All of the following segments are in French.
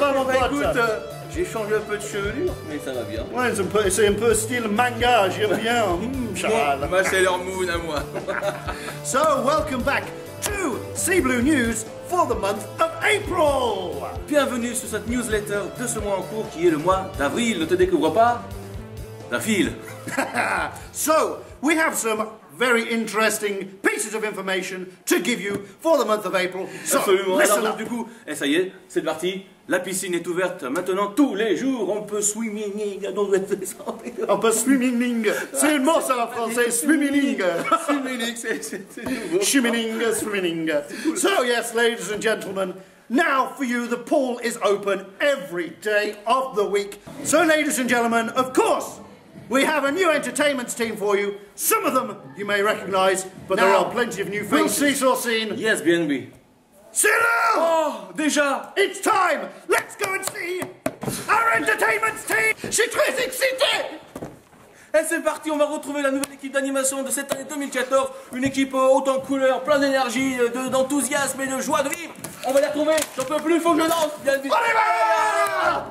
va, mon pote? Écoute, j'ai changé un peu de chevelure, mais ça va bien. Ouais, c'est un peu style manga, j'aime bien. Chaval. Ma Sailor Moon à moi. So, welcome back to Sea Blue News for the month of April. Bienvenue sur cette newsletter de ce mois en cours qui est le mois d'avril. Ne te découvre pas d'un fil. So, we have some very interesting pieces of information to give you for the month of April. So, Absolument. listen Alors, up. du coup, et ça y est, c'est parti. La piscine est ouverte maintenant tous les jours. On peut swimming. On peut swimming. C'est le mot ça en français, swimming. Swimming, c'est nouveau. Swimming. So yes, ladies and gentlemen, now for you the pool is open every day of the week. So ladies and gentlemen, of course, we have a new entertainment team for you. Some of them you may recognise, but there are plenty of new faces. Will Cecil scene. Yes, BNB. Cyril! Oh, déjà. It's time! Let's go and see our entertainment team! Je suis très excité! Et c'est parti, on va retrouver la nouvelle équipe d'animation de cette année 2014. Une équipe haute en couleurs, plein d'énergie, d'enthousiasme et de joie de vivre. On va les retrouver, j'en peux plus, faut que je danse. Bien vite. On y va!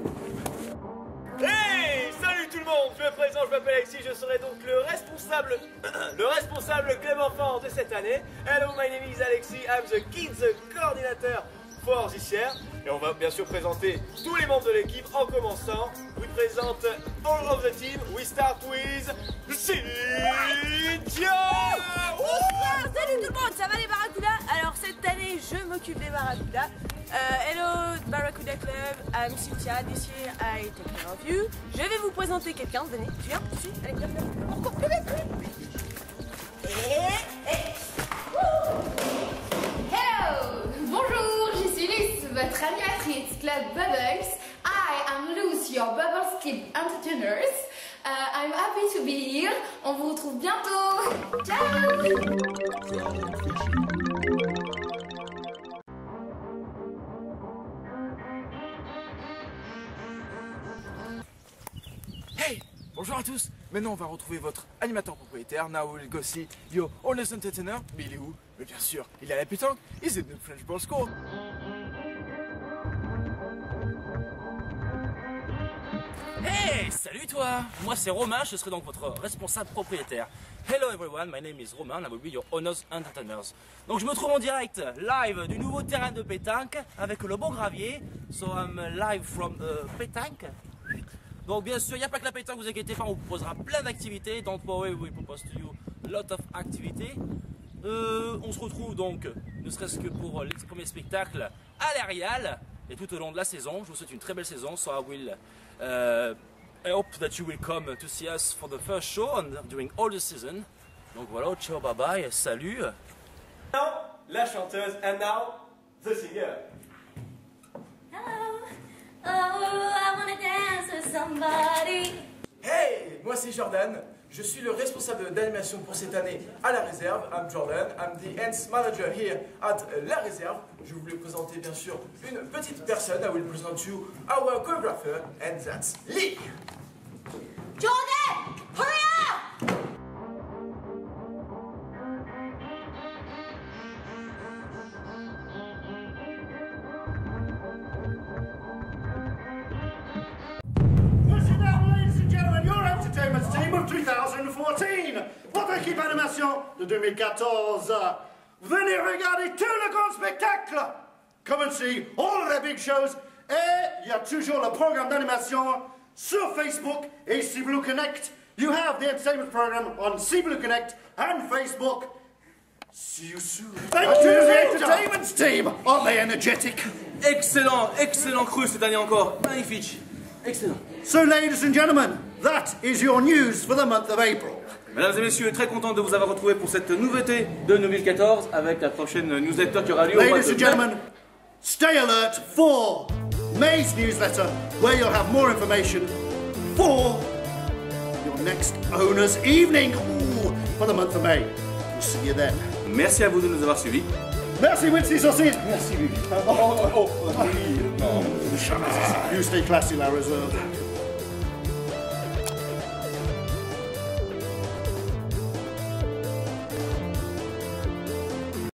Hey, salut tout le monde, je me présente, je m'appelle Alexis, je serai donc le responsable club enfant de cette année. Hello, my name is Alexis, I'm the kids coordinator for this year. Et on va bien sûr présenter tous les membres de l'équipe en commençant. We présente all of the team, we start with Cynthia. Bonsoir, salut tout le monde, ça va les Barracudas? Alors cette année je m'occupe des Barracudas. Hello Barracuda Club, I'm Cynthia, this year I take care of you. Je vais vous présenter quelqu'un, venez, tu viens, tu suis, allez, viens, encore plus vite, Hello! Bonjour, je suis Luce, votre animatrice Club Bubbles. I am Luce, your Bubbles Kid Entertainers. I'm happy to be here. On vous retrouve bientôt. Ciao! Hey! Bonjour à tous! Maintenant on va retrouver votre animateur propriétaire. Now we'll go see your honest entertainer. Mais il est où? Mais bien sûr, il est à la pétanque. He's in the French Ball School. Hey, salut toi! Moi c'est Romain, je serai donc votre responsable propriétaire. Hello everyone, my name is Romain, I will be your owners entertainers. Donc je me trouve en direct, live du nouveau terrain de pétanque avec le bon gravier. So I'm live from pétanque. Donc bien sûr, il n'y a pas que la pétanque, vous inquiétez pas, on vous proposera plein d'activités. Don't worry, we propose to you a lot of activities. On se retrouve donc, ne serait-ce que pour les premiers spectacles à l'Arial et tout au long de la saison. Je vous souhaite une très belle saison. So I hope that you will come to see us for the first show and during all the season. Donc voilà, ciao, bye bye, salut. Now, la chanteuse, and now, the singer. Hello, oh I wanna dance with somebody. Hey! Moi c'est Jordan. Je suis le responsable d'animation pour cette année à la réserve. I'm Jordan. I'm the dance manager here at la réserve. Je voulais présenter bien sûr une petite personne. I will present you our choreographer and that's Lee. Jordan, hurry up! Listen now, ladies and gentlemen, your entertainment team of 2014. Votre équipe animation de 2014. Venez regarder tout le grand spectacle. Come and see all of their big shows. Et il y a toujours le programme d'animation sur Facebook et Sea Blue Connect. You have the entertainment program on Sea Blue Connect and Facebook. See you soon. Thank you to the entertainment team. Aren't they energetic? Excellent, excellent cru cette année encore. Magnifique. Excellent. So, ladies and gentlemen, that is your news for the month of April. Mesdames et messieurs, très content de vous avoir retrouvé pour cette nouveauté de 2014 avec la prochaine newsletter qui aura lieu au mois de Ladies and mai. gentlemen, stay alert for May's newsletter, where you'll have more information for your next owner's evening for the month of May. We'll see you then. Merci à vous de nous avoir suivis. Merci, Wincy Saucisse. Merci, Bibi. You stay classy, La Reserve.